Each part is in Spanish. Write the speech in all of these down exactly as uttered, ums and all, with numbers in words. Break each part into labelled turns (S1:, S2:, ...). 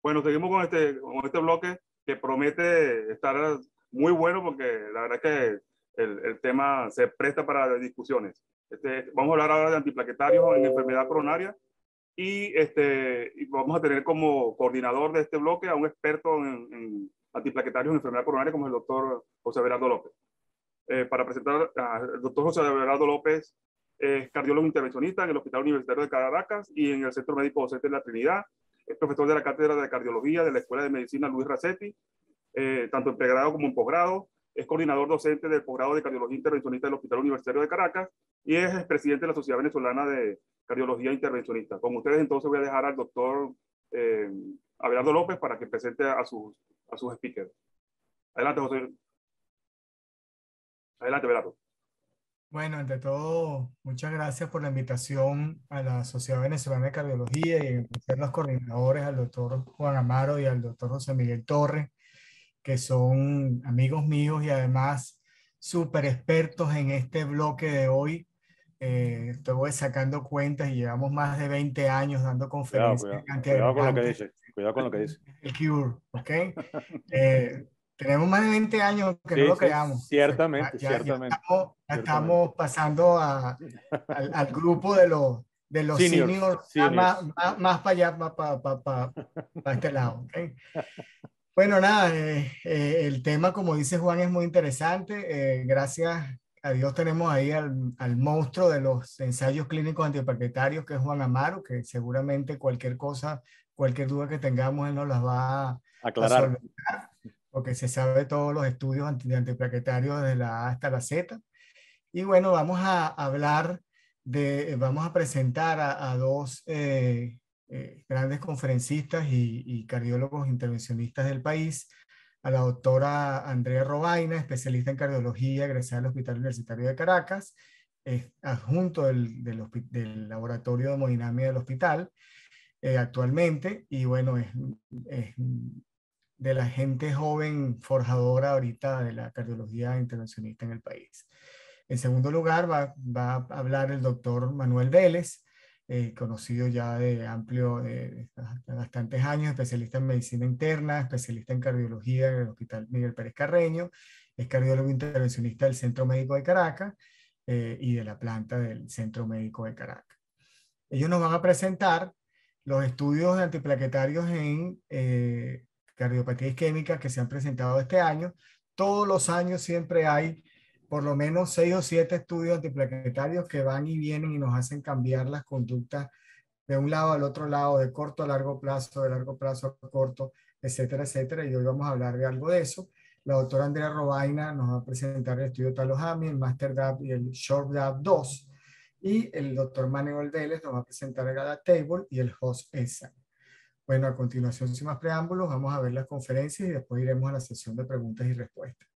S1: Bueno, seguimos con este, con este bloque que promete estar muy bueno porque la verdad es que el, el tema se presta para discusiones. Este, vamos a hablar ahora de antiplaquetarios en enfermedad coronaria y, este, y vamos a tener como coordinador de este bloque a un experto en, en antiplaquetarios en enfermedad coronaria como el doctor José Abelardo López. Eh, para presentar al doctor José Abelardo López, es cardiólogo intervencionista en el Hospital Universitario de Caracas y en el Centro Médico Docente de la Trinidad. Es profesor de la Cátedra de Cardiología de la Escuela de Medicina Luis Racetti, eh, tanto en pregrado como en posgrado. Es coordinador docente del posgrado de Cardiología Intervencionista del Hospital Universitario de Caracas y es presidente de la Sociedad Venezolana de Cardiología Intervencionista. Con ustedes entonces voy a dejar al doctor eh, Abelardo López para que presente a sus, a sus speakers. Adelante, José. Adelante, Abelardo.
S2: Bueno, ante todo, muchas gracias por la invitación a la Sociedad Venezolana de Cardiología y en especial los coordinadores, al doctor Juan Amaro y al doctor José Miguel Torres, que son amigos míos y además súper expertos en este bloque de hoy. Eh, estuve sacando cuentas y llevamos más de veinte años dando
S3: Cuidado,
S2: conferencias
S3: cuidado, cuidado con lo que
S2: antiagregantes.
S3: dice, cuidado con lo que dice.
S2: El Cure, ¿ok? Eh, tenemos más de veinte años que no
S3: Sí,
S2: lo
S3: sí,
S2: creamos. Ya,
S3: ciertamente,
S2: ya, ya
S3: ciertamente,
S2: estamos, ya
S3: ciertamente.
S2: estamos pasando a, al, al grupo de los, de los
S3: Seniors,
S2: seniors, más,
S3: seniors.
S2: más, más para allá, más para, para, para, para este lado. ¿Okay? Bueno, nada, eh, eh, el tema, como dice Juan, es muy interesante. Eh, gracias a Dios tenemos ahí al, al monstruo de los ensayos clínicos antiplaquetarios, que es Juan Amaro, que seguramente cualquier cosa, cualquier duda que tengamos, él nos las va a, a
S3: Aclarar.
S2: solventar, porque se sabe todos los estudios anti, antiplaquetarios desde la A hasta la Z. Y bueno, vamos a hablar de, vamos a presentar a, a dos eh, eh, grandes conferencistas y, y cardiólogos intervencionistas del país, a la doctora Andrea Robaina, especialista en cardiología, egresada del Hospital Universitario de Caracas, es adjunto del, del, del laboratorio de hemodinamia del hospital eh, actualmente, y bueno, es, es de la gente joven forjadora ahorita de la cardiología intervencionista en el país. En segundo lugar, va, va a hablar el doctor Manuel Vélez, eh, conocido ya de amplio, de, de bastantes años, especialista en medicina interna, especialista en cardiología en el Hospital Miguel Pérez Carreño, es cardiólogo intervencionista del Centro Médico de Caracas eh, y de la planta del Centro Médico de Caracas. Ellos nos van a presentar los estudios de antiplaquetarios en eh, cardiopatía isquémica que se han presentado este año. Todos los años siempre hay por lo menos seis o siete estudios antiplaquetarios que van y vienen y nos hacen cambiar las conductas de un lado al otro lado, de corto a largo plazo, de largo plazo a corto, etcétera, etcétera. Y hoy vamos a hablar de algo de eso. La doctora Andrea Robaina nos va a presentar el estudio Talohami, el Master D A P y el Short D A P dos. Y el doctor Manuel Vélez nos va a presentar el Adaptable y el Host E S A. Bueno, a continuación, sin más preámbulos, vamos a ver las conferencias y después iremos a la sesión de preguntas y respuestas.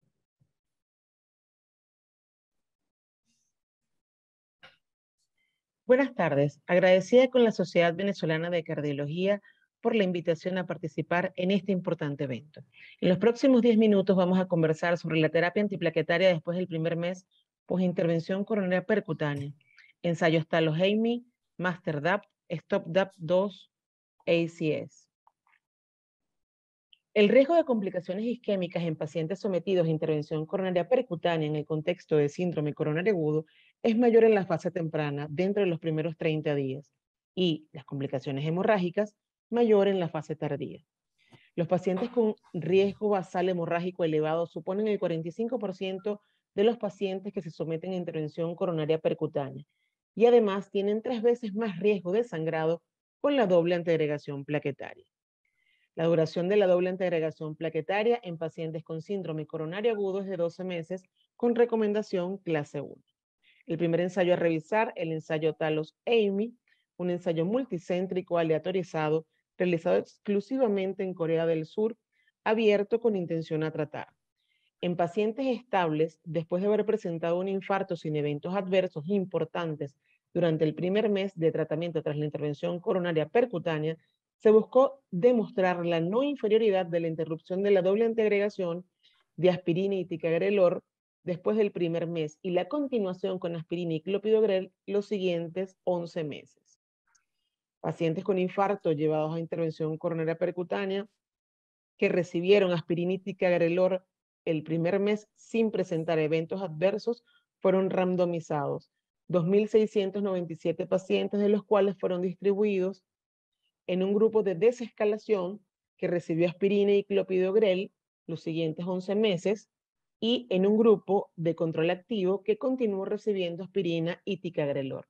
S4: Buenas tardes. Agradecida con la Sociedad Venezolana de Cardiología por la invitación a participar en este importante evento. En los próximos diez minutos vamos a conversar sobre la terapia antiplaquetaria después del primer mes post-intervención coronaria percutánea, ensayos Talohami, Master D A P, Stop D A P dos, A C S. El riesgo de complicaciones isquémicas en pacientes sometidos a intervención coronaria percutánea en el contexto de síndrome coronario agudo es mayor en la fase temprana, dentro de los primeros treinta días, y las complicaciones hemorrágicas mayor en la fase tardía. Los pacientes con riesgo basal hemorrágico elevado suponen el cuarenta y cinco por ciento de los pacientes que se someten a intervención coronaria percutánea, y además tienen tres veces más riesgo de sangrado con la doble antiagregación plaquetaria. La duración de la doble antiagregación plaquetaria en pacientes con síndrome coronario agudo es de doce meses con recomendación clase uno. El primer ensayo a revisar, el ensayo Talos-Ami, un ensayo multicéntrico aleatorizado realizado exclusivamente en Corea del Sur, abierto con intención a tratar. En pacientes estables, después de haber presentado un infarto sin eventos adversos importantes durante el primer mes de tratamiento tras la intervención coronaria percutánea, se buscó demostrar la no inferioridad de la interrupción de la doble antiagregación de aspirina y ticagrelor después del primer mes y la continuación con aspirina y clopidogrel los siguientes once meses. pacientes con infarto llevados a intervención coronaria percutánea que recibieron aspirina y ticagrelor el primer mes sin presentar eventos adversos fueron randomizados. dos mil seiscientos noventa y siete pacientes, de los cuales fueron distribuidos en un grupo de desescalación que recibió aspirina y clopidogrel los siguientes once meses y en un grupo de control activo que continuó recibiendo aspirina y ticagrelor.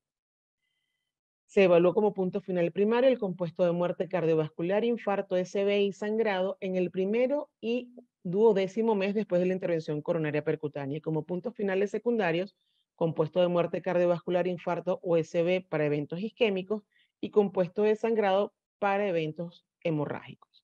S4: Se evaluó como punto final primario el compuesto de muerte cardiovascular, infarto, S B y sangrado en el primero y duodécimo mes después de la intervención coronaria percutánea. Y como puntos finales secundarios, compuesto de muerte cardiovascular, infarto o S B para eventos isquémicos y compuesto de sangrado para eventos hemorrágicos.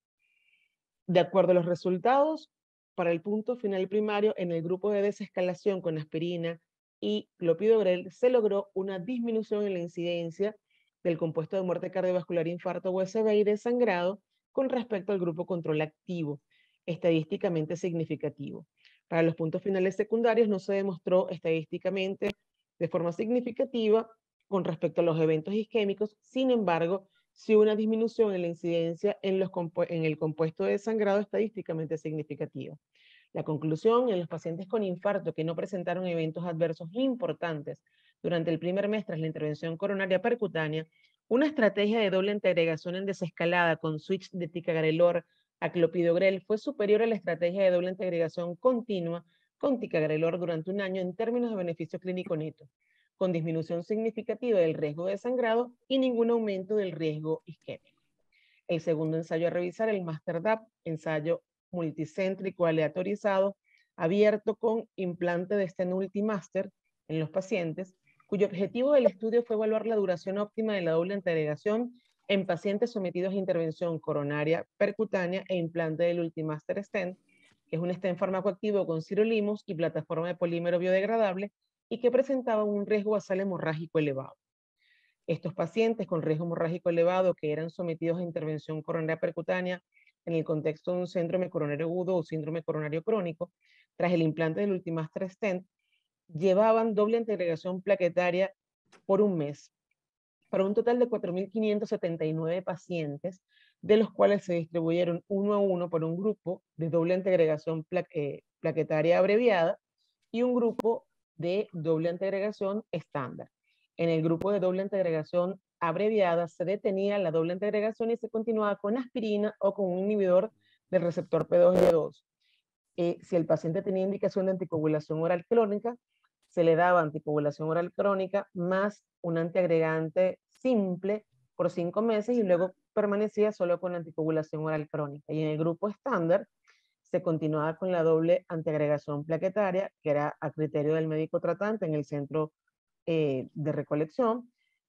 S4: De acuerdo a los resultados, para el punto final primario, en el grupo de desescalación con aspirina y clopidogrel se logró una disminución en la incidencia del compuesto de muerte cardiovascular, infarto o S B y de sangrado con respecto al grupo control activo, estadísticamente significativo. Para los puntos finales secundarios no se demostró estadísticamente de forma significativa con respecto a los eventos isquémicos, sin embargo, sí una disminución en la incidencia en, los en el compuesto de sangrado estadísticamente significativa. La conclusión, en los pacientes con infarto que no presentaron eventos adversos importantes durante el primer mes tras la intervención coronaria percutánea, una estrategia de doble antiagregación en desescalada con switch de ticagrelor a clopidogrel fue superior a la estrategia de doble antiagregación continua con ticagrelor durante un año en términos de beneficio clínico neto, con disminución significativa del riesgo de sangrado y ningún aumento del riesgo isquémico. El segundo ensayo a revisar, el MasterDAP, ensayo multicéntrico aleatorizado, abierto con implante de stent multimaster en los pacientes, cuyo objetivo del estudio fue evaluar la duración óptima de la doble antiagregación en pacientes sometidos a intervención coronaria percutánea e implante del Ultimaster Stent, que es un stent farmacoactivo con sirolimus y plataforma de polímero biodegradable y que presentaba un riesgo basal hemorrágico elevado. Estos pacientes con riesgo hemorrágico elevado que eran sometidos a intervención coronaria percutánea en el contexto de un síndrome coronario agudo o síndrome coronario crónico, tras el implante del Ultimaster Stent, llevaban doble antiagregación plaquetaria por un mes, para un total de cuatro mil quinientos setenta y nueve pacientes, de los cuales se distribuyeron uno a uno por un grupo de doble antiagregación pla eh, plaquetaria abreviada y un grupo de doble antiagregación estándar. En el grupo de doble antiagregación abreviada se detenía la doble antiagregación y se continuaba con aspirina o con un inhibidor del receptor P dos G dos. Eh, si el paciente tenía indicación de anticoagulación oral crónica, se le daba anticoagulación oral crónica más un antiagregante simple por cinco meses y luego permanecía solo con anticoagulación oral crónica. Y en el grupo estándar se continuaba con la doble antiagregación plaquetaria, que era a criterio del médico tratante en el centro eh, de recolección.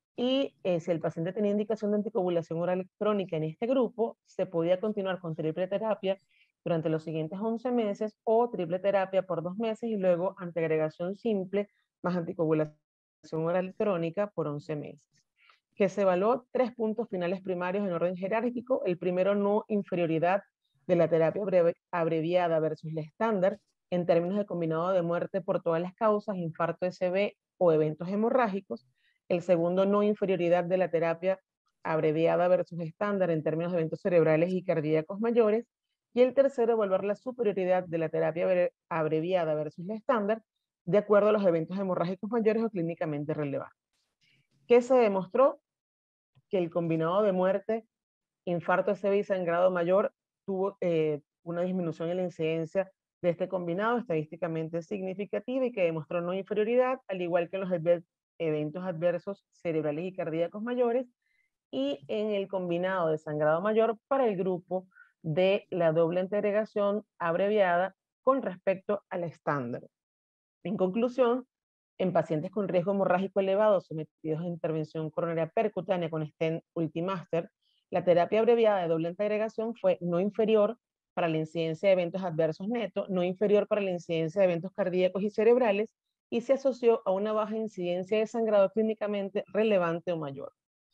S4: Y eh, si el paciente tenía indicación de anticoagulación oral crónica en este grupo, se podía continuar con triple terapia durante los siguientes once meses o triple terapia por dos meses y luego antiagregación simple más anticoagulación oral crónica por once meses. Que se evaluó tres puntos finales primarios en orden jerárquico. El primero, no inferioridad de la terapia abreviada versus la estándar en términos de combinado de muerte por todas las causas, infarto S B o eventos hemorrágicos. El segundo, no inferioridad de la terapia abreviada versus estándar en términos de eventos cerebrales y cardíacos mayores. Y el tercero, evaluar la superioridad de la terapia abreviada versus la estándar de acuerdo a los eventos hemorrágicos mayores o clínicamente relevantes. ¿Qué se demostró? Que el combinado de muerte, infarto S B y sangrado mayor tuvo eh, una disminución en la incidencia de este combinado estadísticamente significativa y que demostró no inferioridad, al igual que en los eventos adversos cerebrales y cardíacos mayores, y en el combinado de sangrado mayor para el grupo de la doble antiagregación abreviada con respecto al estándar. En conclusión, en pacientes con riesgo hemorrágico elevado sometidos a intervención coronaria percutánea con stent Ultimaster, la terapia abreviada de doble antiagregación fue no inferior para la incidencia de eventos adversos netos, no inferior para la incidencia de eventos cardíacos y cerebrales, y se asoció a una baja incidencia de sangrado clínicamente relevante o mayor.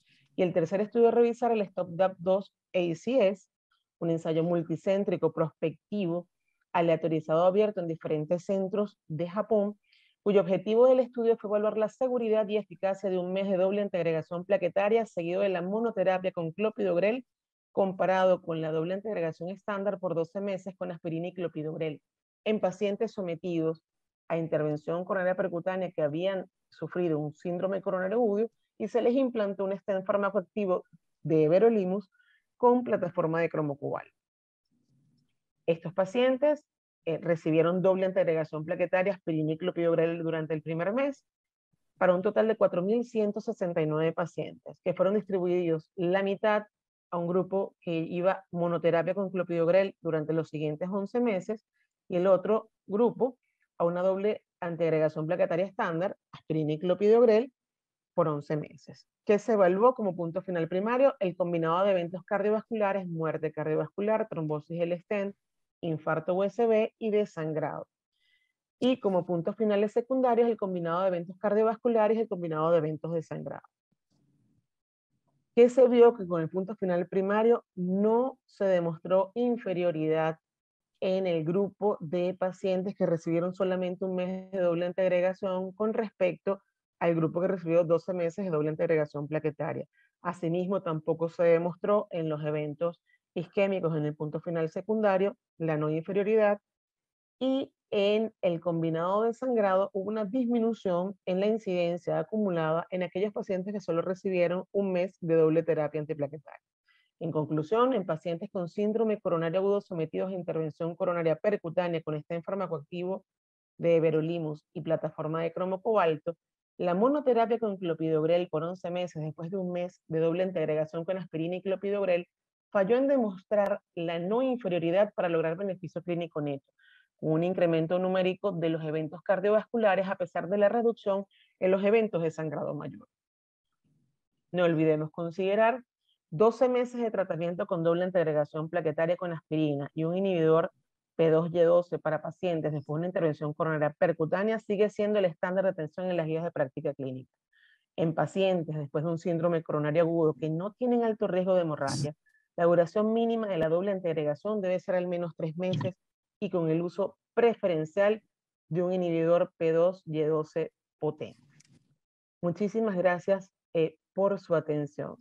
S4: Y el tercer estudio a revisar, el STOP-DAP dos A C S, un ensayo multicéntrico prospectivo aleatorizado abierto en diferentes centros de Japón, cuyo objetivo del estudio fue evaluar la seguridad y eficacia de un mes de doble antiagregación plaquetaria seguido de la monoterapia con clopidogrel comparado con la doble antiagregación estándar por doce meses con aspirina y clopidogrel en pacientes sometidos a intervención coronaria percutánea que habían sufrido un síndrome coronario agudo y se les implantó un stent farmacoactivo de everolimus con plataforma de cromocobalto. Estos pacientes eh, recibieron doble antiagregación plaquetaria, aspirina y clopidogrel durante el primer mes, para un total de cuatro mil ciento sesenta y nueve pacientes, que fueron distribuidos la mitad a un grupo que iba monoterapia con clopidogrel durante los siguientes once meses, y el otro grupo a una doble antiagregación plaquetaria estándar, aspirina y clopidogrel, por once meses, que se evaluó como punto final primario el combinado de eventos cardiovasculares, muerte cardiovascular, trombosis del stent, infarto U S B y desangrado. Y como puntos finales secundarios, el combinado de eventos cardiovasculares y el combinado de eventos de sangrado. ¿Qué se vio? Que con el punto final primario no se demostró inferioridad en el grupo de pacientes que recibieron solamente un mes de doble antiagregación con respecto al grupo que recibió doce meses de doble antiagregación plaquetaria. Asimismo, tampoco se demostró en los eventos isquémicos en el punto final secundario la no inferioridad, y en el combinado de sangrado hubo una disminución en la incidencia acumulada en aquellos pacientes que solo recibieron un mes de doble terapia antiplaquetaria. En conclusión, en pacientes con síndrome coronario agudo sometidos a intervención coronaria percutánea con stent farmacoactivo de everolimus y plataforma de cromocobalto, la monoterapia con clopidogrel por once meses después de un mes de doble antiagregación con aspirina y clopidogrel falló en demostrar la no inferioridad para lograr beneficio clínico neto, con un incremento numérico de los eventos cardiovasculares a pesar de la reducción en los eventos de sangrado mayor. No olvidemos considerar doce meses de tratamiento con doble antiagregación plaquetaria con aspirina y un inhibidor P dos Y doce para pacientes después de una intervención coronaria percutánea sigue siendo el estándar de atención en las guías de práctica clínica. En pacientes después de un síndrome coronario agudo que no tienen alto riesgo de hemorragia, la duración mínima de la doble antiagregación debe ser al menos tres meses y con el uso preferencial de un inhibidor P dos Y doce potente. Muchísimas gracias eh, por su atención.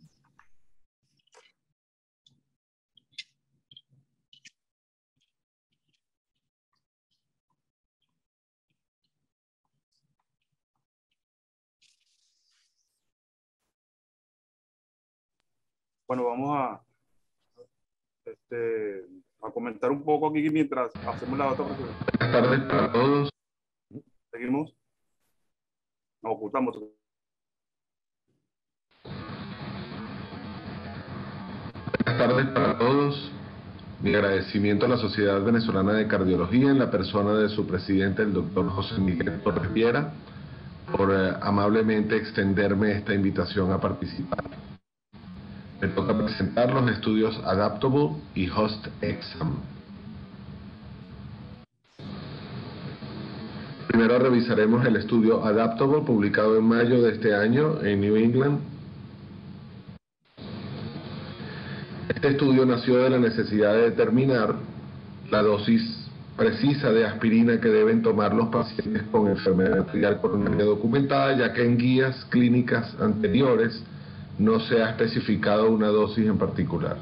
S1: Bueno, vamos a, este, a comentar un poco aquí mientras hacemos la otra presentación.
S5: Buenas tardes para todos.
S1: Seguimos. Nos ocultamos.
S5: Buenas tardes para todos. Mi agradecimiento a la Sociedad Venezolana de Cardiología en la persona de su presidente, el doctor José Miguel Torres Viera, por eh, amablemente extenderme esta invitación a participar. Me toca presentar los estudios Adaptable y Host Exam. Primero revisaremos el estudio Adaptable, publicado en mayo de este año en New England. Este estudio nació de la necesidad de determinar la dosis precisa de aspirina que deben tomar los pacientes con enfermedad arterial coronaria documentada, ya que en guías clínicas anteriores no se ha especificado una dosis en particular.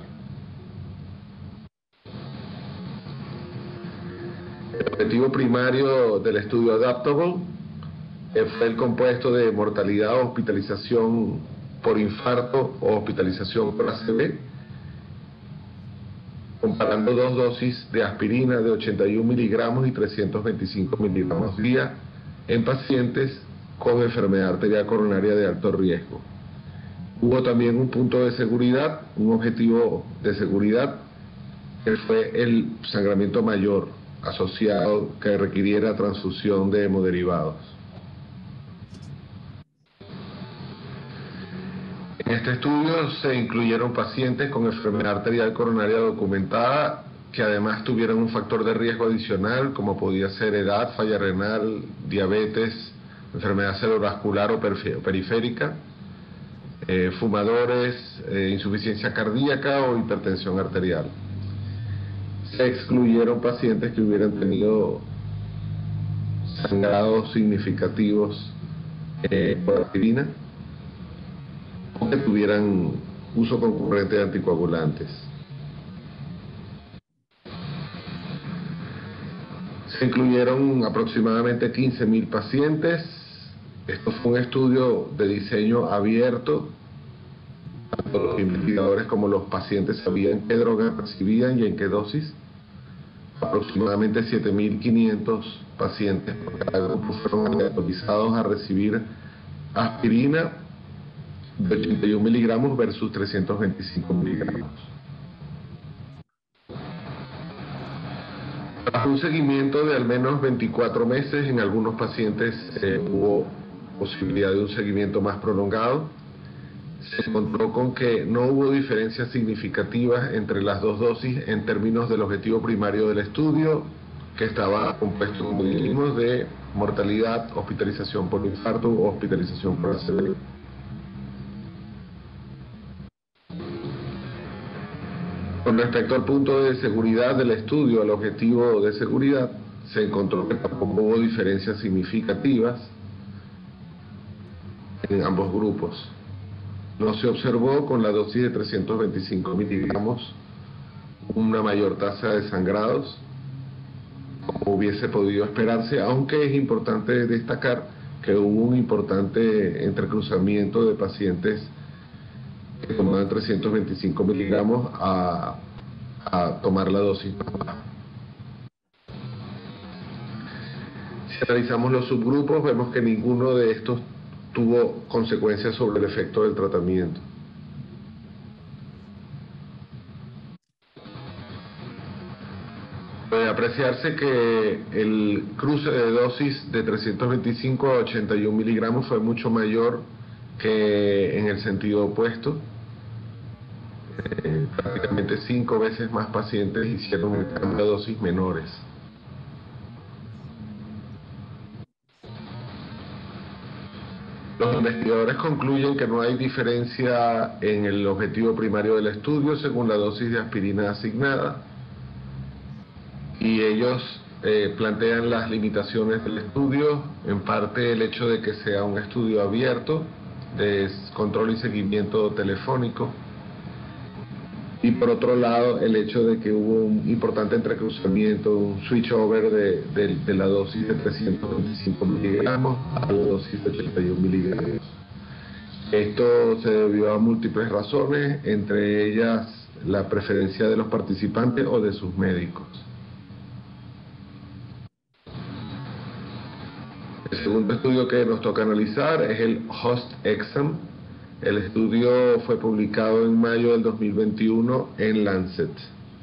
S5: El objetivo primario del estudio Adaptable fue el compuesto de mortalidad o hospitalización por infarto o hospitalización por A C V, comparando dos dosis de aspirina de ochenta y un miligramos y trescientos veinticinco miligramos día en pacientes con enfermedad arterial coronaria de alto riesgo. Hubo también un punto de seguridad, un objetivo de seguridad, que fue el sangramiento mayor asociado que requiriera transfusión de hemoderivados. En este estudio se incluyeron pacientes con enfermedad arterial coronaria documentada que además tuvieran un factor de riesgo adicional como podía ser edad, falla renal, diabetes, enfermedad cerebrovascular o periférica, eh, fumadores, eh, insuficiencia cardíaca o hipertensión arterial. Se excluyeron pacientes que hubieran tenido sangrados significativos eh, por aspirina o que tuvieran uso concurrente de anticoagulantes. Se incluyeron aproximadamente quince mil pacientes. Esto fue un estudio de diseño abierto. Tanto los investigadores como los pacientes sabían qué droga recibían y en qué dosis. Aproximadamente siete mil quinientos pacientes por cada grupo fueron autorizados a recibir aspirina de ochenta y un miligramos versus trescientos veinticinco miligramos. Tras un seguimiento de al menos veinticuatro meses, en algunos pacientes eh, hubo posibilidad de un seguimiento más prolongado. Se encontró con que no hubo diferencias significativas entre las dos dosis en términos del objetivo primario del estudio, que estaba compuesto, como dijimos, de mortalidad, hospitalización por infarto o hospitalización por A C V. Con respecto al punto de seguridad del estudio, al objetivo de seguridad, se encontró que tampoco hubo diferencias significativas en ambos grupos. No se observó con la dosis de trescientos veinticinco miligramos una mayor tasa de sangrados, como hubiese podido esperarse, aunque es importante destacar que hubo un importante entrecruzamiento de pacientes que tomaban trescientos veinticinco miligramos a, a tomar la dosis. Si analizamos los subgrupos, vemos que ninguno de estos tuvo consecuencias sobre el efecto del tratamiento. Puede apreciarse que el cruce de dosis de trescientos veinticinco a ochenta y un miligramos fue mucho mayor que en el sentido opuesto. Eh, prácticamente cinco veces más pacientes hicieron el cambio de dosis menores. Los investigadores concluyen que no hay diferencia en el objetivo primario del estudio según la dosis de aspirina asignada, y ellos eh, plantean las limitaciones del estudio, en parte el hecho de que sea un estudio abierto de control y seguimiento telefónico, y por otro lado el hecho de que hubo un importante entrecruzamiento, un switch over de, de, de la dosis de trescientos veinticinco miligramos a la dosis de ochenta y un miligramos. Esto se debió a múltiples razones, entre ellas la preferencia de los participantes o de sus médicos. El segundo estudio que nos toca analizar es el HOST-EXAM. El estudio fue publicado en mayo del dos mil veintiuno en Lancet.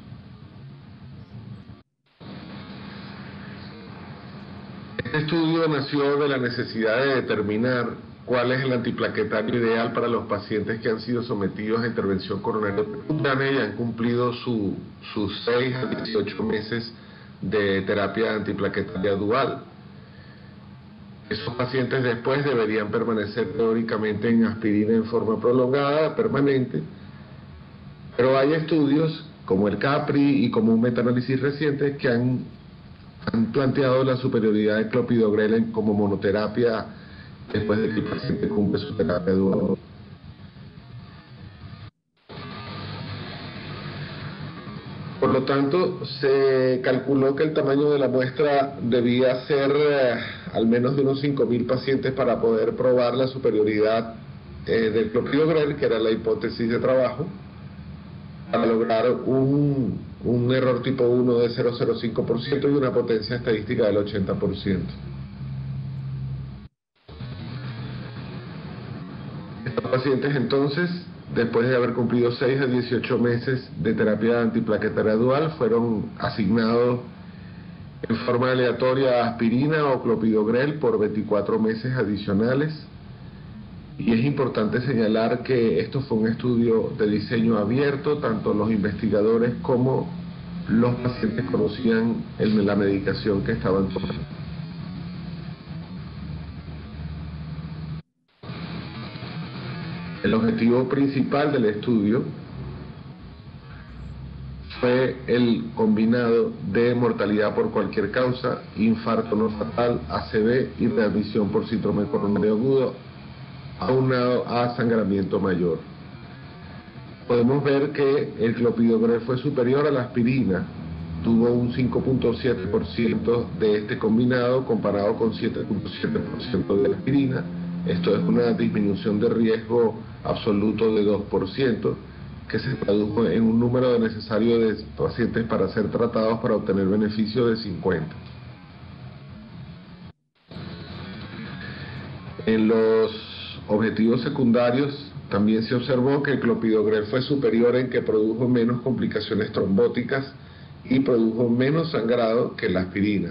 S5: Este estudio nació de la necesidad de determinar cuál es el antiplaquetario ideal para los pacientes que han sido sometidos a intervención coronaria percutánea y han cumplido su, sus seis a dieciocho meses de terapia antiplaquetaria dual. Esos pacientes después deberían permanecer teóricamente en aspirina en forma prolongada, permanente, pero hay estudios como el CAPRI y como un metaanálisis reciente que han, han planteado la superioridad de clopidogrel como monoterapia después de que el paciente cumple su terapia dual. Por lo tanto, se calculó que el tamaño de la muestra debía ser eh, al menos de unos cinco mil pacientes para poder probar la superioridad eh, del clopidogrel, que era la hipótesis de trabajo, para lograr un, un error tipo uno de cero coma cero cinco por ciento y una potencia estadística del ochenta por ciento. Estos pacientes entonces, después de haber cumplido seis a dieciocho meses de terapia antiplaquetaria dual, fueron asignados en forma aleatoria a aspirina o clopidogrel por veinticuatro meses adicionales. Y es importante señalar que esto fue un estudio de diseño abierto, tanto los investigadores como los pacientes conocían el, la medicación que estaban tomando. El objetivo principal del estudio fue el combinado de mortalidad por cualquier causa, infarto no fatal, A C V y readmisión por síndrome coronario agudo, aunado a sangramiento mayor. Podemos ver que el clopidogrel fue superior a la aspirina, tuvo un cinco punto siete por ciento de este combinado comparado con siete punto siete por ciento de la aspirina. Esto es una disminución de riesgo absoluto de dos por ciento, que se tradujo en un número necesario de pacientes para ser tratados para obtener beneficio de cincuenta. En los objetivos secundarios también se observó que el clopidogrel fue superior en que produjo menos complicaciones trombóticas y produjo menos sangrado que la aspirina.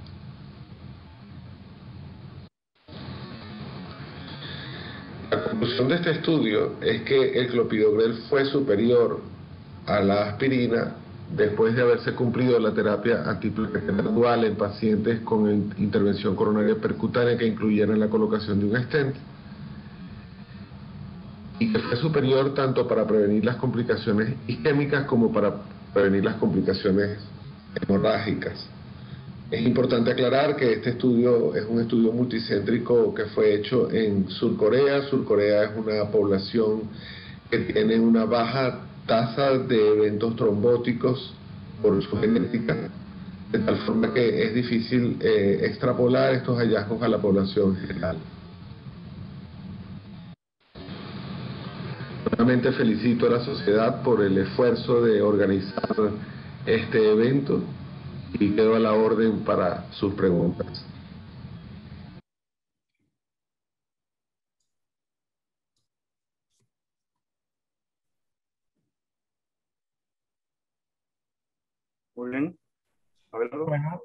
S5: La conclusión de este estudio es que el clopidogrel fue superior a la aspirina después de haberse cumplido la terapia antiplaquetaria dual en pacientes con intervención coronaria percutánea que incluyeran la colocación de un stent, y que fue superior tanto para prevenir las complicaciones isquémicas como para prevenir las complicaciones hemorrágicas. Es importante aclarar que este estudio es un estudio multicéntrico que fue hecho en Sur Corea. Sur Corea es una población que tiene una baja tasa de eventos trombóticos por su genética, de tal forma que es difícil eh, extrapolar estos hallazgos a la población general. Nuevamente felicito a la sociedad por el esfuerzo de organizar este evento y quedo a la orden para sus preguntas.
S1: Muy bien. Abelardo.
S2: Bueno,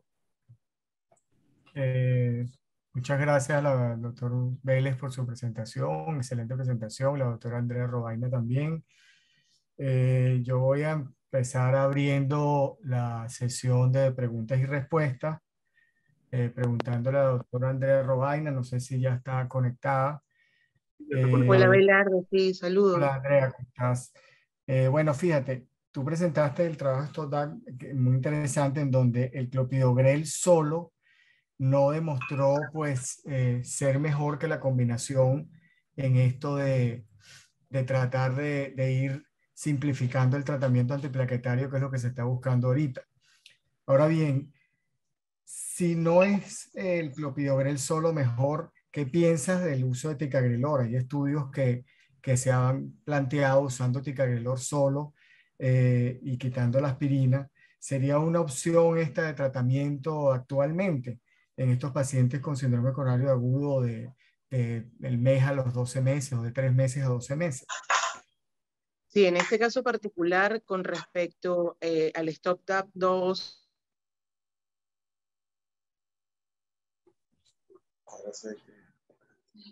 S2: eh, muchas gracias al doctor Vélez por su presentación, excelente presentación, la doctora Andrea Robaina también. Eh, yo voy a empezar abriendo la sesión de preguntas y respuestas, eh, preguntándole a la doctora Andrea Robaina, no sé si ya está conectada.
S1: Ya está conectado.
S4: Hola, Abelardo, sí, saludos.
S2: Hola Andrea, ¿cómo estás? Eh, bueno, fíjate, tú presentaste el trabajo Stoddard, que es muy interesante, en donde el clopidogrel solo no demostró pues eh, ser mejor que la combinación en esto de, de tratar de, de ir simplificando el tratamiento antiplaquetario, que es lo que se está buscando ahorita. Ahora bien, si no es el clopidogrel solo mejor, ¿qué piensas del uso de ticagrelor? Hay estudios que, que se han planteado usando ticagrelor solo eh, y quitando la aspirina. ¿Sería una opción esta de tratamiento actualmente en estos pacientes con síndrome coronario agudo de, de, del mes a los doce meses o de tres meses a doce meses?
S4: Sí, en este caso particular, con respecto eh, al STOP-TAP dos,
S5: Ahora sé que...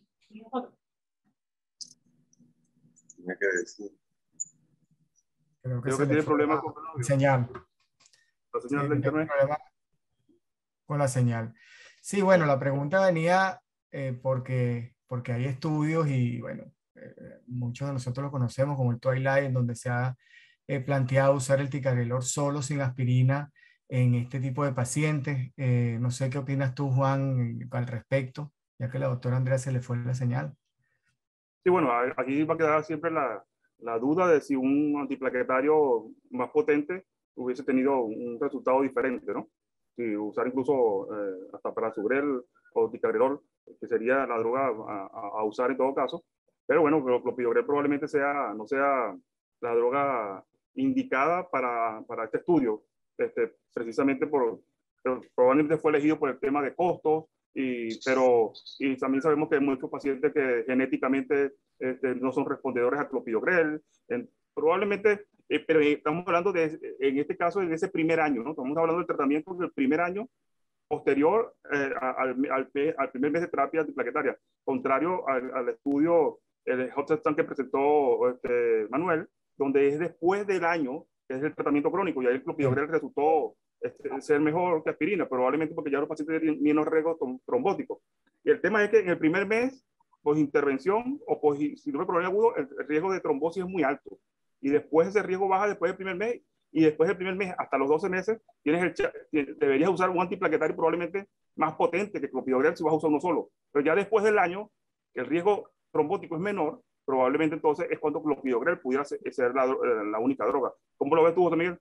S5: Tiene que decir.
S2: Creo que,
S1: Creo
S2: se
S1: que
S2: le
S1: tiene
S2: fue
S1: problemas
S2: la,
S1: con el audio.
S2: señal.
S1: La
S2: Sí,
S1: señal de
S2: tiene
S1: internet.
S2: problema con la señal. Sí, bueno, la pregunta venía eh, porque, porque hay estudios y bueno, eh, muchos de nosotros lo conocemos como el Twilight, en donde se ha eh, planteado usar el ticagrelor solo sin aspirina en este tipo de pacientes. Eh, no sé qué opinas tú, Juan, eh, al respecto, ya que la doctora Andrea se le fue la señal.
S1: Sí, bueno, a- aquí va a quedar siempre la, la duda de si un antiplaquetario más potente hubiese tenido un resultado diferente, ¿no? Si usar incluso eh, hasta prasugrel o ticagrelor, que sería la droga a, a- a usar en todo caso. Pero bueno, el clopidogrel probablemente sea, no sea la droga indicada para, para este estudio, este, precisamente por, pero probablemente fue elegido por el tema de costos. Y, pero y también sabemos que hay muchos pacientes que genéticamente este, no son respondedores a clopidogrel. En, probablemente, eh, pero estamos hablando de, en este caso, en ese primer año, ¿no? Estamos hablando del tratamiento del primer año posterior eh, al, al, al primer mes de terapia antiplaquetaria, contrario al, al estudio, el Hobson que presentó este, Manuel, donde es después del año, que es el tratamiento crónico, y ahí el clopidogrel resultó este, ser mejor que aspirina, probablemente porque ya los pacientes tienen menos riesgo trombótico. Y el tema es que en el primer mes, pues intervención o pues síndrome coronario agudo, el, el riesgo de trombosis es muy alto. Y después ese riesgo baja después del primer mes y después del primer mes hasta los doce meses tienes el, deberías usar un antiplaquetario probablemente más potente que clopidogrel si vas a usar uno solo. Pero ya después del año, que el riesgo trombótico es menor, probablemente entonces es cuando clopidogrel pudiera ser, ser la, la única droga. ¿Cómo lo ves tú, José Miguel?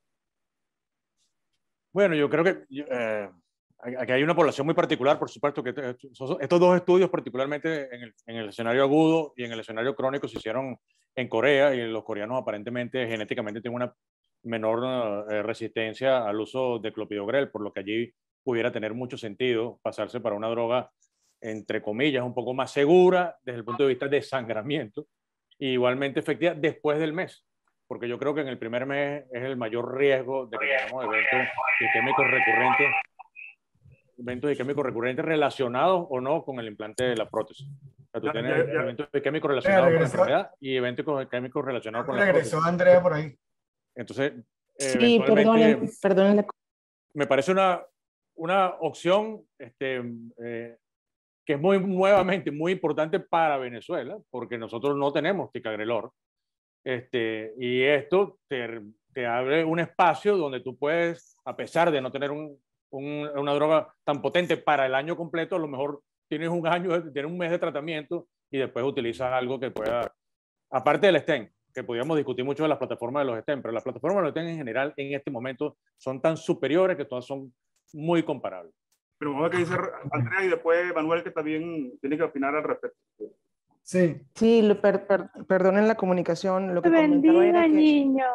S3: Bueno, yo creo que eh, aquí hay una población muy particular, por supuesto, que estos dos estudios, particularmente en el, en el escenario agudo y en el escenario crónico, se hicieron en Corea, y los coreanos aparentemente genéticamente tienen una menor eh, resistencia al uso de clopidogrel, por lo que allí pudiera tener mucho sentido pasarse para una droga, entre comillas, un poco más segura desde el punto de vista de sangramiento, y igualmente efectiva después del mes, porque yo creo que en el primer mes es el mayor riesgo de que tengamos eventos isquémicos recurrentes, eventos isquémicos recurrentes relacionados o no con el implante de la prótesis. O sea, tú
S1: Ya,
S3: tienes
S1: ya, ya.
S3: eventos isquémicos relacionados con la
S2: regresó.
S3: enfermedad y eventos isquémicos relacionados con la
S2: Regresó
S3: prótesis.
S2: Andrea por ahí.
S3: Entonces,
S4: Sí,
S3: eventualmente,
S4: perdonen, perdonen la
S3: me parece una, una opción este, eh, que es muy, nuevamente muy importante para Venezuela, porque nosotros no tenemos ticagrelor. Este, y esto te, te abre un espacio donde tú puedes, a pesar de no tener un, un, una droga tan potente para el año completo, a lo mejor tienes un año, tienes un mes de tratamiento y después utilizas algo que pueda, aparte del stent, que podríamos discutir mucho de las plataformas de los stent, pero las plataformas de los stent en general en este momento son tan superiores que todas son muy comparables.
S1: Pero vamos a ver qué dice Andrea y después Manuel, que también tiene que opinar al respecto.
S2: Sí.
S4: Sí, lo- per, per, perdonen la comunicación. Lo que
S6: Te
S4: comentaba
S6: bendiga,
S4: era que
S6: niño.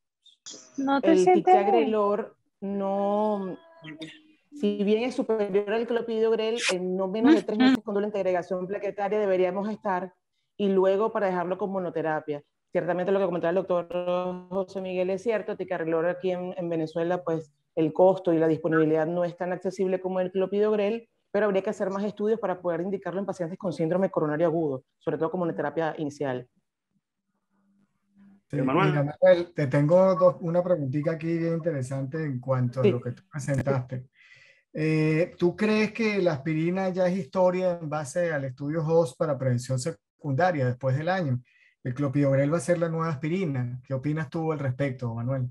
S6: No te
S4: el
S6: sientes bien.
S4: ticagrelor no, si bien es superior al clopidogrel, en no menos de tres meses con doble integración plaquetaria deberíamos estar, y luego para dejarlo con monoterapia. Ciertamente lo que comentaba el doctor José Miguel es cierto, ticagrelor aquí en, en Venezuela, pues el costo y la disponibilidad no es tan accesible como el clopidogrel, pero habría que hacer más estudios para poder indicarlo en pacientes con síndrome coronario agudo, sobre todo como monoterapia inicial.
S2: Sí,
S1: Manuel.
S2: mira, Manuel, te tengo dos, una preguntita aquí bien interesante en cuanto a
S4: Sí.
S2: lo que tú presentaste. Eh, ¿Tú crees que la aspirina ya es historia en base al estudio H O S para prevención secundaria después del año? ¿El clopidogrel va a ser la nueva aspirina? ¿Qué opinas tú al respecto, Manuel?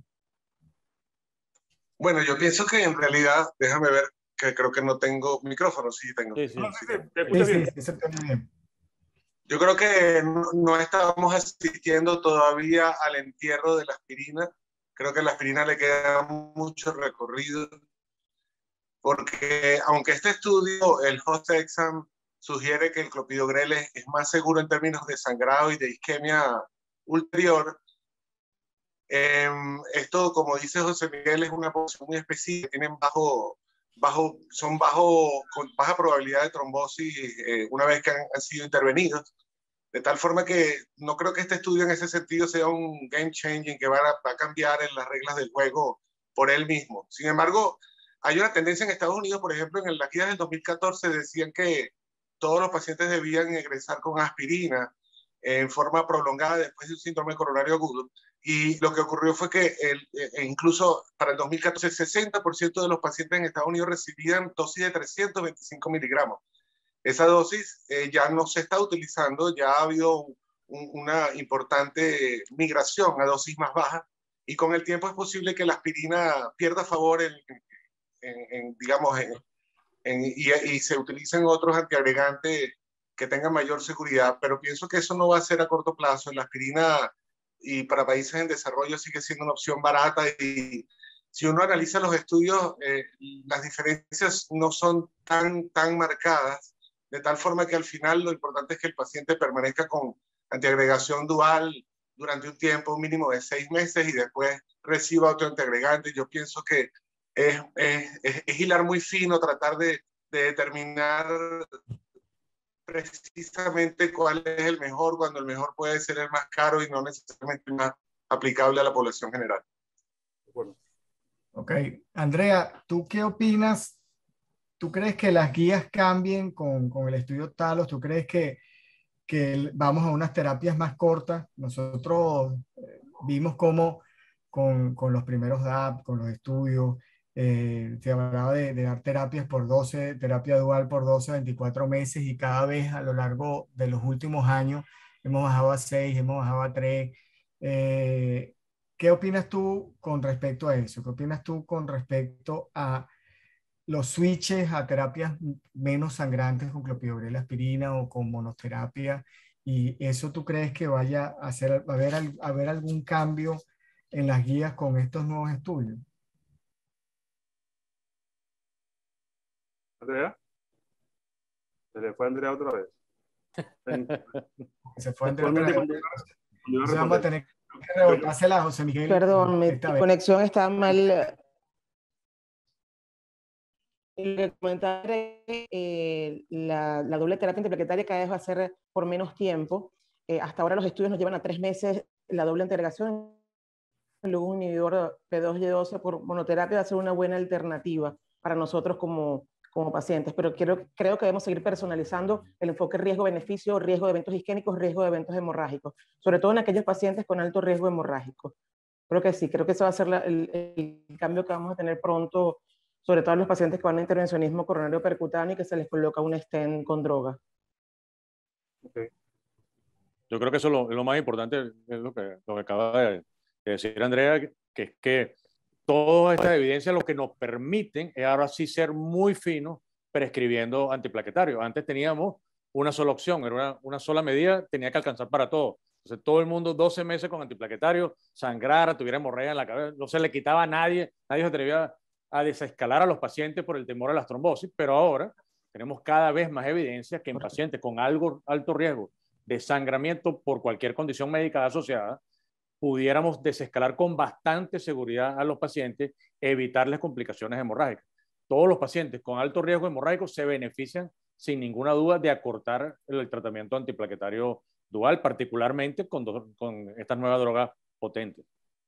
S7: Bueno, yo pienso que en realidad, déjame ver, que creo que no tengo micrófono, sí tengo.
S3: Sí, sí.
S1: No, sí, sí, te
S2: Sí,
S1: escuchas
S2: sí,
S1: bien.
S2: sí, eso está muy bien.
S7: Yo creo que no, no estamos asistiendo todavía al entierro de la aspirina. Creo que a la aspirina le queda mucho recorrido, porque aunque este estudio, el H O S Exam, sugiere que el clopidogrel es, es más seguro en términos de sangrado y de isquemia ulterior, eh, esto, como dice José Miguel, es una población muy específica, tienen bajo, bajo, son bajo, con baja probabilidad de trombosis eh, una vez que han, han sido intervenidos. De tal forma que no creo que este estudio en ese sentido sea un game changing que va a, va a cambiar en las reglas del juego por él mismo. Sin embargo, hay una tendencia en Estados Unidos, por ejemplo, en las guías del dos mil catorce decían que todos los pacientes debían ingresar con aspirina en forma prolongada después de un síndrome coronario agudo. Y lo que ocurrió fue que el, e incluso para el dos mil catorce el sesenta por ciento de los pacientes en Estados Unidos recibían dosis de trescientos veinticinco miligramos. Esa dosis eh, ya no se está utilizando, ya ha habido un, una importante migración a dosis más bajas, y con el tiempo es posible que la aspirina pierda favor en, en, en digamos, en, en, y, y se utilicen otros antiagregantes que tengan mayor seguridad, pero pienso que eso no va a ser a corto plazo. La aspirina, y para países en desarrollo, sigue siendo una opción barata, y si uno analiza los estudios, eh, las diferencias no son tan, tan marcadas, de tal forma que al final lo importante es que el paciente permanezca con antiagregación dual durante un tiempo, un mínimo de seis meses, y después reciba otro antiagregante. Yo pienso que es, es, es, es hilar muy fino, tratar de, de determinar precisamente cuál es el mejor, cuando el mejor puede ser el más caro y no necesariamente el más aplicable a la población general.
S1: Bueno.
S2: Ok. Andrea, ¿tú qué opinas? ¿Tú crees que las guías cambien con, con el estudio Talos? ¿Tú crees que, que vamos a unas terapias más cortas? Nosotros eh, vimos cómo con, con los primeros D A P, con los estudios, eh, se hablaba de, de dar terapias por doce, terapia dual por doce, veinticuatro meses, y cada vez a lo largo de los últimos años hemos bajado a seis, hemos bajado a tres. Eh, ¿qué opinas tú con respecto a eso? ¿Qué opinas tú con respecto a los switches a terapias menos sangrantes con clopidogrel, aspirina o con monoterapia? ¿Y eso tú crees que vaya a, hacer, a, haber, a haber algún cambio en las guías con estos nuevos estudios?
S1: Andrea, se le fue Andrea otra vez.
S2: Se fue Andrea.
S1: Actualmente,
S2: otra
S1: cuando
S2: vez.
S1: iba- cuando iba a
S2: Entonces vamos a
S1: responder.
S2: tener que rebotársela a José Miguel.
S4: Perdón, mi
S2: esta vez.
S4: conexión está mal. Le comentaba, eh, la, la doble terapia antiplaquetaria cada vez va a ser por menos tiempo. Eh, hasta ahora los estudios nos llevan a tres meses la doble integración. Luego un inhibidor P dos Y doce por monoterapia va a ser una buena alternativa para nosotros como, como pacientes, pero quiero, creo que debemos seguir personalizando el enfoque riesgo-beneficio, riesgo de eventos isquémicos, riesgo de eventos hemorrágicos, sobre todo en aquellos pacientes con alto riesgo hemorrágico. Creo que sí, creo que eso va a ser la, el, el cambio que vamos a tener pronto, sobre todo en los pacientes que van a intervencionismo coronario percutáneo y que se les coloca un stent con droga.
S1: Okay.
S3: Yo creo que eso es lo, lo más importante, es lo que, lo que acaba de, de decir Andrea, que es que toda esta evidencia lo que nos permiten es ahora sí ser muy finos prescribiendo antiplaquetarios. Antes teníamos una sola opción, era una, una sola medida, tenía que alcanzar para todo. Entonces todo el mundo doce meses con antiplaquetarios, sangrara, tuviera hemorragia en la cabeza, no se le quitaba a nadie, nadie se atrevía a desescalar a los pacientes por el temor a las trombosis, pero ahora tenemos cada vez más evidencia que en pacientes con algo alto riesgo de sangramiento por cualquier condición médica asociada, pudiéramos desescalar con bastante seguridad a los pacientes, evitarles complicaciones hemorrágicas. Todos los pacientes con alto riesgo hemorrágico se benefician sin ninguna duda de acortar el tratamiento antiplaquetario dual, particularmente con, dos, con estas nuevas drogas potentes.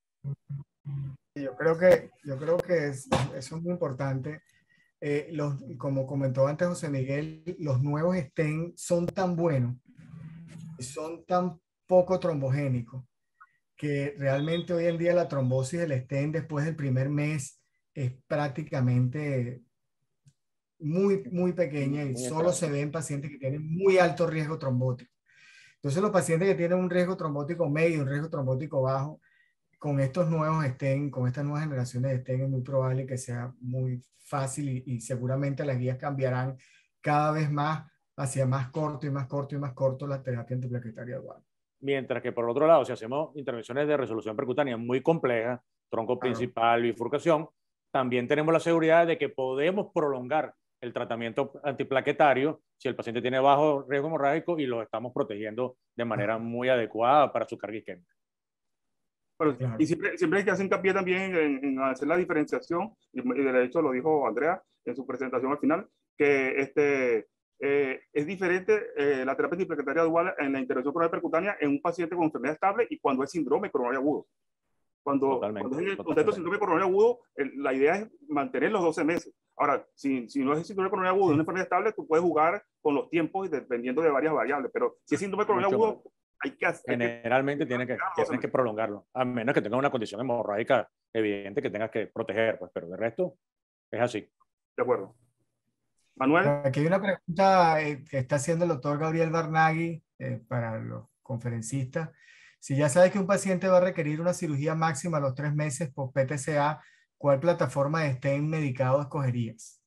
S2: Yo creo que, yo creo que es, eso es muy importante. Eh, los, como comentó antes José Miguel, los nuevos stent son tan buenos, son tan poco trombogénicos, que realmente hoy en día la trombosis del stent después del primer mes es prácticamente muy, muy pequeña y solo se ve en pacientes que tienen muy alto riesgo trombótico. Entonces los pacientes que tienen un riesgo trombótico medio, un riesgo trombótico bajo, con estos nuevos stent, con estas nuevas generaciones de stent es muy probable que sea muy fácil y, y seguramente las guías cambiarán cada vez más hacia más corto y más corto y más corto la terapia antiplaquetaria dual.
S3: Mientras que por otro lado, si hacemos intervenciones de resolución percutánea muy complejas, tronco
S2: Claro.
S3: principal, bifurcación, también tenemos la seguridad de que podemos prolongar el tratamiento antiplaquetario si el paciente tiene bajo riesgo hemorrágico y lo estamos protegiendo de manera muy adecuada para su carga isquémica.
S1: Bueno,
S2: Claro.
S1: y siempre, siempre hay que hacer hincapié también en, en hacer la diferenciación, y de hecho lo dijo Andrea en su presentación al final, que este, eh, es diferente eh, la terapia antiplaquetaria dual en la intervención coronaria percutánea en un paciente con enfermedad estable y cuando es síndrome coronario agudo. Cuando, cuando es en el contexto de síndrome coronario agudo, el, la idea es mantener los doce meses. Ahora, si, si no es síndrome coronario agudo, es una enfermedad estable, tú puedes jugar con los tiempos dependiendo de varias variables, pero si es síndrome coronario agudo, hay que hacer.
S3: Generalmente tiene que, tienes que prolongarlo, a menos que tengas una condición hemorrágica evidente que tengas que proteger, pues, pero de resto es así.
S1: De acuerdo. Manuel.
S2: Aquí hay una pregunta eh, que está haciendo el doctor Gabriel Barnaghi eh, para los conferencistas. Si ya sabes que un paciente va a requerir una cirugía máxima a los tres meses por P T C A, ¿cuál plataforma de stent medicado escogerías?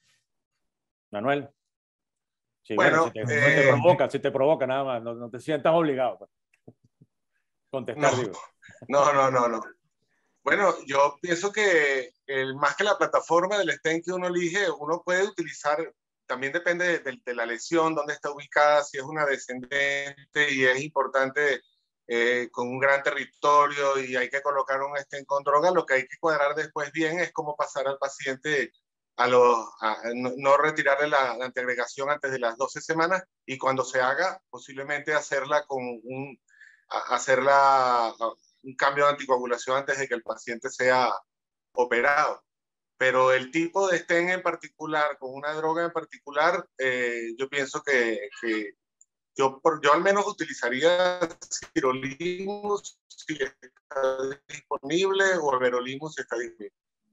S3: Manuel. Sí,
S7: bueno,
S3: bueno, si, te,
S7: eh,
S3: si te provoca, si te provoca nada más, no, no te sientas obligado. Pues. Contestar,
S7: no,
S3: digo.
S7: No, no, no, no. Bueno, yo pienso que el, más que la plataforma del stent que uno elige, uno puede utilizar, también depende de, de, de la lesión, dónde está ubicada, si es una descendente y es importante eh, con un gran territorio y hay que colocar un stent con droga, lo que hay que cuadrar después bien es cómo pasar al paciente a los, a, no, no retirarle la, la antiagregación antes de las doce semanas y cuando se haga, posiblemente hacerla con un, a, hacerla, a, un cambio de anticoagulación antes de que el paciente sea operado. Pero el tipo de stent en particular, con una droga en particular, eh, yo pienso que, que yo, yo al menos utilizaría sirolimus si está disponible o everolimus si está disponible.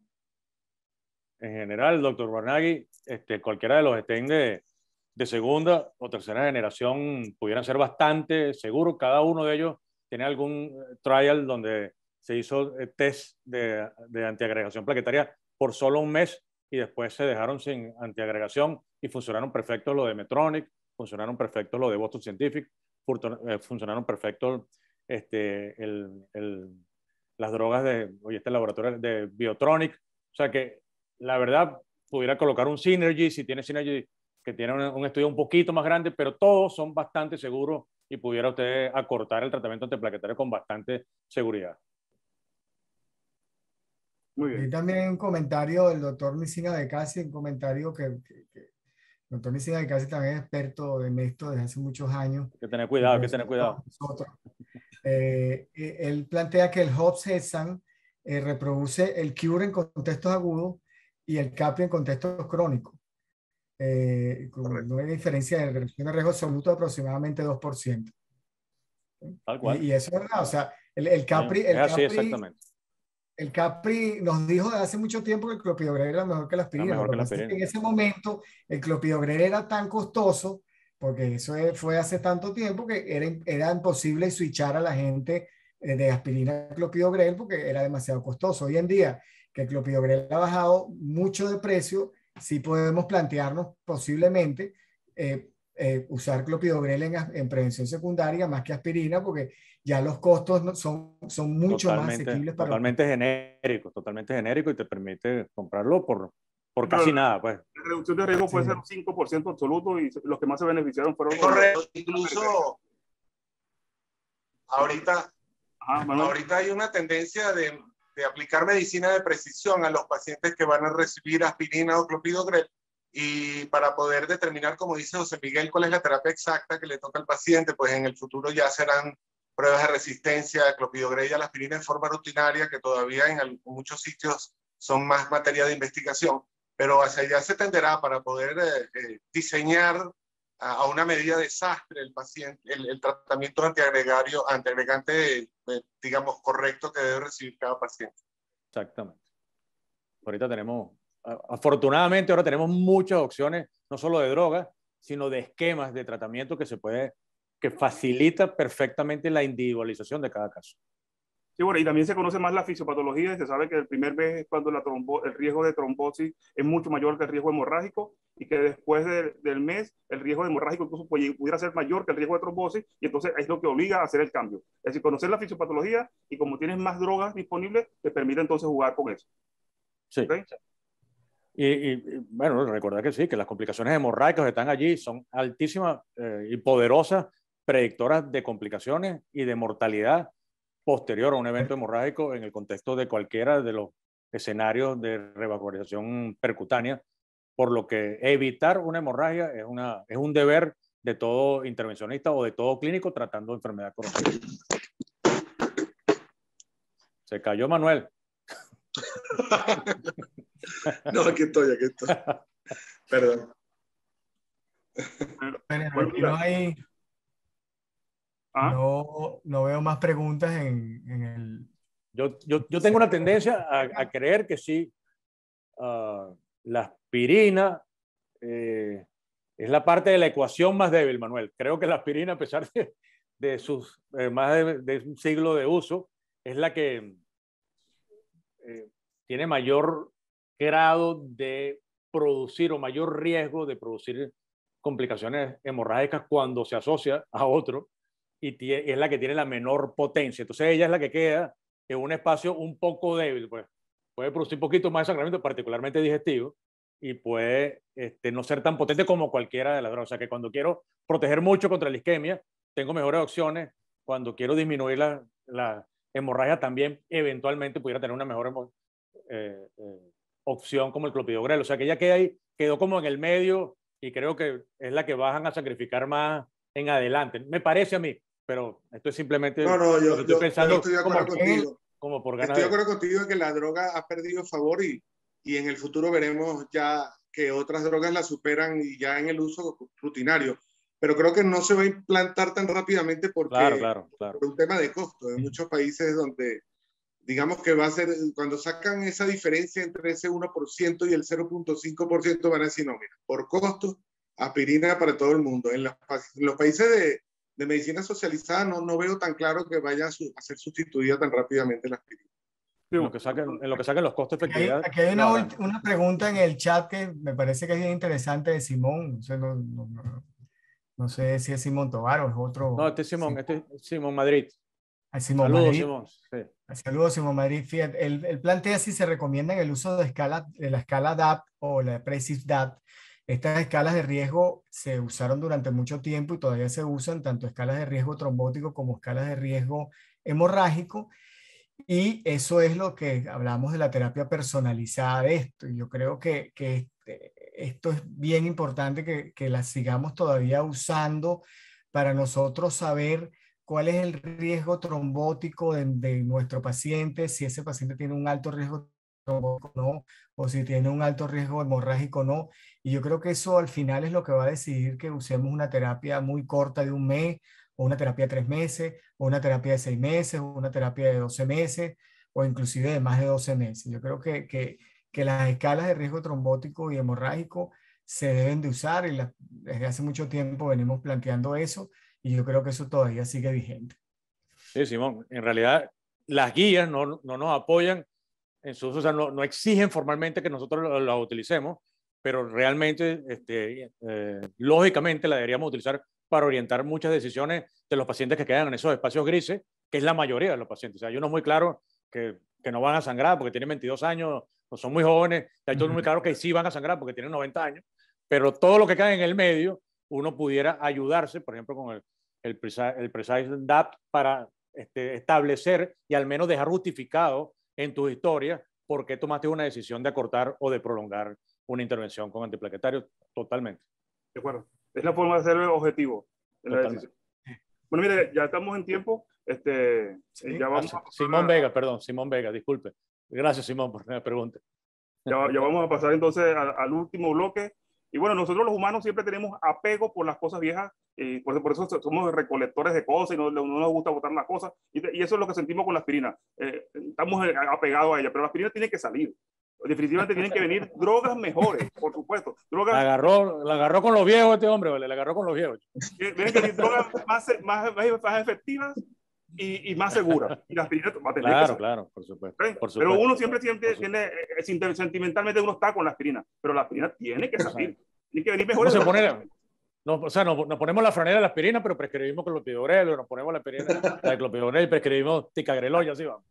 S3: En general, doctor Barnaghi, este, cualquiera de los stents de, de segunda o tercera generación pudieran ser bastante seguros. Cada uno de ellos tiene algún trial donde se hizo eh, test de, de antiagregación plaquetaria por solo un mes y después se dejaron sin antiagregación y funcionaron perfectos lo de Medtronic, funcionaron perfectos lo de Boston Scientific, eh, funcionaron perfectos este, el, el, las drogas de oye, este laboratorio de Biotronic. O sea que la verdad pudiera colocar un Synergy, si tiene Synergy que tiene un, un estudio un poquito más grande, pero todos son bastante seguros y pudiera usted acortar el tratamiento antiplaquetario con bastante seguridad.
S1: Muy bien.
S2: Y también un comentario del doctor Nissim Adekasi, un comentario que, que, que el doctor Nissim Adekasi también es experto en esto desde hace muchos años.
S3: Hay que tener cuidado, hay que tener cuidado.
S2: Eh, él plantea que el Hobson eh, reproduce el Cure en contextos agudos y el Capri en contextos crónicos. Eh, con una diferencia de reducción de riesgo absoluto de aproximadamente dos por ciento.
S3: Tal cual.
S2: Y, y eso es verdad, o sea, el, el Capri, el
S3: es así,
S2: Capri,
S3: exactamente.
S2: El Capri nos dijo desde hace mucho tiempo que el clopidogrel era mejor que la aspirina.
S3: Mejor que la
S2: aspirina. En ese momento el clopidogrel era tan costoso, porque eso fue hace tanto tiempo, que era, era imposible switchar a la gente de aspirina a clopidogrel porque era demasiado costoso. Hoy en día que el clopidogrel ha bajado mucho de precio, sí podemos plantearnos posiblemente eh, eh, usar clopidogrel en, en prevención secundaria más que aspirina, porque ya los costos son, son mucho
S3: totalmente,
S2: más asequibles. Para
S3: totalmente genérico, totalmente genérico y te permite comprarlo por, por casi
S1: Pero
S3: nada. Pues.
S1: La reducción de riesgo
S2: sí.
S1: puede ser un cinco por ciento absoluto y los que más se beneficiaron fueron...
S7: Correcto, incluso ahorita,
S1: Ajá,
S7: ahorita hay una tendencia de, de aplicar medicina de precisión a los pacientes que van a recibir aspirina o clopidogrel, y para poder determinar, como dice José Miguel, cuál es la terapia exacta que le toca al paciente, pues en el futuro ya serán pruebas de resistencia a clopidogrel y a la aspirina en forma rutinaria, que todavía en, en muchos sitios son más materia de investigación, pero hacia allá se tenderá para poder eh, eh, diseñar a, a una medida de desastre el, paciente, el, el tratamiento antiagregario, antiagregante, eh, digamos, correcto que debe recibir cada paciente.
S3: Exactamente. Ahorita tenemos, afortunadamente ahora tenemos muchas opciones, no solo de drogas, sino de esquemas de tratamiento que se puede, que facilita perfectamente la individualización de cada caso.
S1: Sí, bueno, y también se conoce más la fisiopatología y se sabe que el primer mes es cuando la trombo, el riesgo de trombosis es mucho mayor que el riesgo hemorrágico, y que después de, del mes el riesgo hemorrágico incluso pudiera ser mayor que el riesgo de trombosis, y entonces es lo que obliga a hacer el cambio. Es decir, conocer la fisiopatología, y como tienes más drogas disponibles, te permite entonces jugar con eso.
S3: Sí.
S1: ¿Okay?
S3: Y, y bueno, recordar que sí, que las complicaciones hemorrágicas que están allí son altísimas eh, y poderosas predictoras de complicaciones y de mortalidad posterior a un evento hemorrágico en el contexto de cualquiera de los escenarios de revascularización percutánea, por lo que evitar una hemorragia es, una, es un deber de todo intervencionista o de todo clínico tratando enfermedad coronaria. Se cayó Manuel.
S7: No, aquí estoy, aquí estoy. Perdón.
S2: Bueno, aquí no hay...
S1: ¿Ah?
S2: No, no veo más preguntas en, en el...
S3: Yo, yo, yo tengo una tendencia a, a creer que sí, uh, la aspirina eh, es la parte de la ecuación más débil, Manuel. Creo que la aspirina, a pesar de, de sus eh, más de, de un siglo de uso, es la que eh, tiene mayor grado de producir o mayor riesgo de producir complicaciones hemorrágicas cuando se asocia a otro, y es la que tiene la menor potencia. Entonces ella es la que queda en un espacio un poco débil, pues puede producir un poquito más de sangramiento, particularmente digestivo, y puede este, no ser tan potente como cualquiera de las drogas. O sea que cuando quiero proteger mucho contra la isquemia, tengo mejores opciones. Cuando quiero disminuir la, la hemorragia, también eventualmente pudiera tener una mejor eh, eh, opción como el clopidogrel. O sea que ella queda ahí, quedó como en el medio, y creo que es la que bajan a sacrificar más en adelante. Me parece a mí, pero esto es simplemente
S7: no, no, yo,
S3: lo que estoy
S7: yo,
S3: pensando
S7: yo estoy de acuerdo
S3: como,
S7: contigo.
S3: Como por ganas
S7: estoy de
S3: de...
S7: acuerdo contigo en que la droga ha perdido favor, y, y en el futuro veremos ya que otras drogas la superan y ya en el uso rutinario. Pero creo que no se va a implantar tan rápidamente porque
S3: claro, claro, claro.
S7: por un tema de costo. En muchos países donde, digamos que va a ser, cuando sacan esa diferencia entre ese uno por ciento y el cero punto cinco por ciento, van a decir, no, mira, por costo, aspirina para todo el mundo. En los, en los países de de medicina socializada, no, no veo tan claro que vaya a, su, a ser sustituida tan rápidamente la aspirina.
S3: En lo que saquen, en lo que saquen los costos de
S2: Aquí hay,
S3: efectividad.
S2: aquí hay una, ulti- una pregunta en el chat que me parece que es bien interesante de Simón. No sé, no, no- no- no sé si es Simón Tovar o es otro.
S3: No, este es Simón,
S2: Sí.
S3: este es Simón Madrid.
S2: Ah, Simón
S3: Saludos,
S2: Madrid.
S3: Simón. Sí.
S2: Saludos, Simón Madrid. Fíjate, él, él plantea si se recomienda el uso de, escala, de la escala D A P o la Precision D A P. Estas escalas de riesgo se usaron durante mucho tiempo y todavía se usan, tanto escalas de riesgo trombótico como escalas de riesgo hemorrágico. Y eso es lo que hablamos de la terapia personalizada de esto. Y yo creo que, que este- esto es bien importante que, que la sigamos todavía usando para nosotros saber cuál es el riesgo trombótico de, de nuestro paciente, si ese paciente tiene un alto riesgo trombótico o no, o si tiene un alto riesgo hemorrágico o no. Y yo creo que eso al final es lo que va a decidir que usemos una terapia muy corta de un mes, o una terapia de tres meses, o una terapia de seis meses, o una terapia de doce meses, o inclusive de más de doce meses. Yo creo que, que, que las escalas de riesgo trombótico y hemorrágico se deben de usar y la- desde hace mucho tiempo venimos planteando eso y yo creo que eso todavía sigue vigente.
S3: Sí, Simón. En realidad, las guías no, no nos apoyan en su uso, o sea, no, no exigen formalmente que nosotros las lo utilicemos, pero realmente, este, eh, lógicamente, la deberíamos utilizar para orientar muchas decisiones de los pacientes que quedan en esos espacios grises, que es la mayoría de los pacientes. O sea, hay unos muy claros que, que no van a sangrar porque tienen veintidós años o son muy jóvenes, y hay otros muy claros que sí van a sangrar porque tienen noventa años, pero todo lo que cae en el medio, uno pudiera ayudarse, por ejemplo, con el, el, Precise, el Precise D A P para este, establecer y al menos dejar justificado en tu historia por qué tomaste una decisión de acortar o de prolongar una intervención con antiplaquetarios. Totalmente.
S1: De acuerdo. Es la forma de ser objetivo en la
S3: Totalmente.
S1: decisión. Bueno, mire, ya estamos en tiempo. Este,
S2: Sí.
S1: ya vamos
S3: Ah,
S1: a pasar
S3: Simón
S1: a-
S3: Vega, perdón, Simón Vega, disculpe. Gracias, Simón, por la pregunta.
S1: Ya, ya vamos a pasar entonces al, al último bloque. Y bueno, nosotros los humanos siempre tenemos apego por las cosas viejas, y por, eso- por eso somos recolectores de cosas y no, no nos gusta botar las cosas. Y, de- y eso es lo que sentimos con la aspirina. Eh, estamos eh, apegados a ella, pero la aspirina tiene que salir. Definitivamente tienen que venir drogas mejores, por supuesto.
S3: La
S1: Drogas,
S3: agarró, la agarró con los viejos este hombre, ¿vale? La agarró con los viejos.
S1: eh, tienen que venir drogas más, más, más, más efectivas y, y más seguras. Y la aspirina va a tener que
S3: Claro,
S1: salir.
S3: claro, por supuesto.
S1: ¿Okay?
S3: Por
S1: Pero
S3: supuesto.
S1: uno siempre, siempre
S3: Por supuesto.
S1: tiene, eh, sentimentalmente uno está con la aspirina, pero la aspirina tiene que salir. Tiene que venir
S3: ¿Cómo
S1: mejor.
S3: se pone? No, o sea, nos, nos ponemos la franela de la aspirina, pero prescribimos clopidogrel, nos ponemos la aspirina, la de clopidogrel y prescribimos ticagrelol, y así vamos.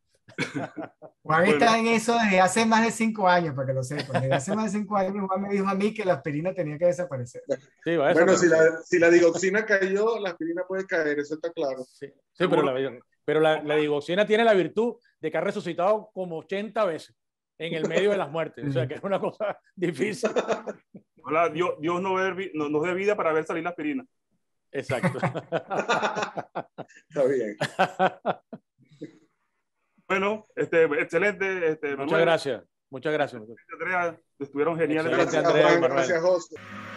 S2: Juan
S1: Bueno.
S2: está en eso desde hace más de cinco años, para que lo sepan. Desde hace más de cinco años Juan me dijo a mí que la aspirina tenía que desaparecer.
S3: Sí, va, eso,
S7: Bueno,
S3: pero,
S7: si la, si la digoxina cayó, la aspirina puede caer, eso está claro.
S3: sí, sí, pero, la, pero la, la digoxina tiene la virtud de que ha resucitado como ochenta veces en el medio de las muertes. O sea, que es una cosa difícil.
S1: Ojalá Dios, Dios nos, dé, nos, nos dé vida para ver salir la aspirina.
S3: Exacto.
S7: Está bien.
S1: Bueno, este, excelente. Este,
S3: Muchas
S1: Manuel,
S3: gracias. Muchas gracias.
S1: Andrea, estuvieron geniales.
S3: Excelente,
S7: Gracias,
S3: Andrea y
S7: Juan,
S3: Manuel.
S7: gracias, José.